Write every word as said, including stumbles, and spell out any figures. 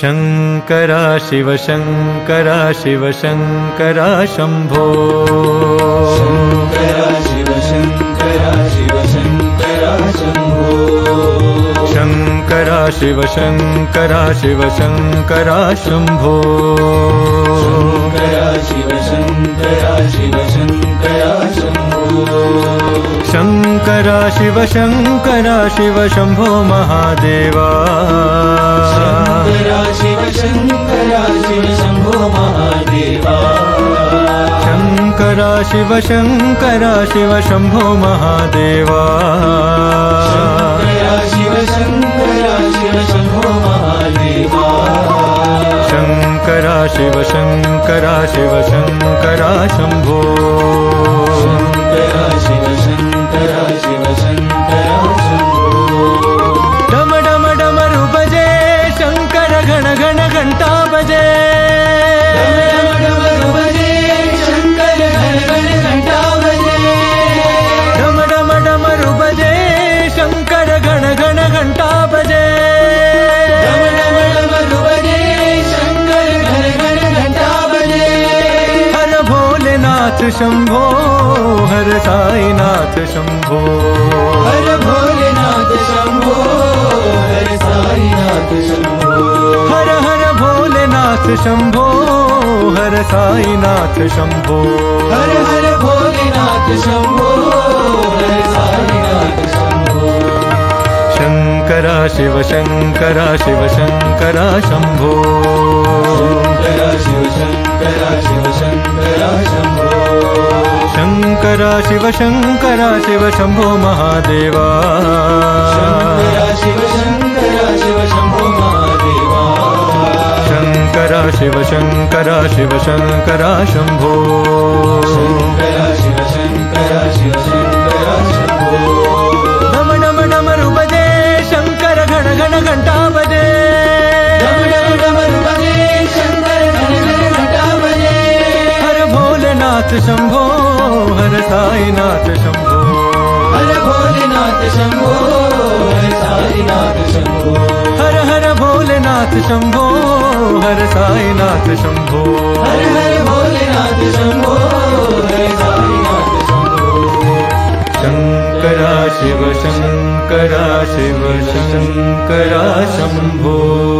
शंकरा शिव शंकरा शिव शंकरा शंभो। शंकरा शिव शंकरा शिव शंकरा शंभो। शंकरा शिव शंकरा शिव शंकरा शंभो। शंकरा शिव शंकरा शिव शंकरा शंभो। शंकरा शिव शंकरा शिव शंभो महादेवा। शंकरा शिव शंकरा शिव शंभो महादेवा। शंकरा शिव शंकरा शिव शंभो महादेवा। शंकरा शिव शंकरा शिव शंभो महादेवा। शंकरा शिव शंकरा शिव शंकरा शंभो। शंकरा शिव शंकरा शिव शंकरा शंभो। डम डम डमरू बजे शंकर घन घन घंटा बजे। डम डमरू बजे शंकर घन घन घंटा बजे। डम डम डमरू बजे शंकर घन घन घंटा बजे। डम डम डमरू बजे शंकर घन घन घंटा बजे। हर भोलेनाथ शंभो हर साईनाथ शंभो। हर भोलेनाथ शंभो हर साईनाथ शंभो। हर हर भोलेनाथ शंभो हर साईनाथ शंभो। हर हर भोलेनाथ शंभो हर साईनाथ शंभो। शंकरा शिव शंकरा शिव शंकरा शंभो। शंकरा शिव शंकरा शिव शंकरा शंभो। शंकरा शिव शंकरा शिव शंभो महादेवा। शंकरा शिव शंकरा शिव शंभो महादेवा। शंकरा शिव शंकरा शिव शंकरा शंभो। शंकरा शिव शंकरा शिव शंकरा शंभो। डम डम डमरू बजे शंकर घन घन घंटा बजे। डम डम डमरू बजे शंकर घन घन घंटा बजे। हर भोलेनाथ शंभो हर साईनाथ शंभो। हर भोलेनाथ शंभो हर साईनाथ शंभो। हर हर भोलेनाथ शंभो हर साईनाथ शंभो। हर हर भोलेनाथ शंभो हर साईनाथ शंभो। शंकरा शिव शंकरा शिव शंकरा शंभो।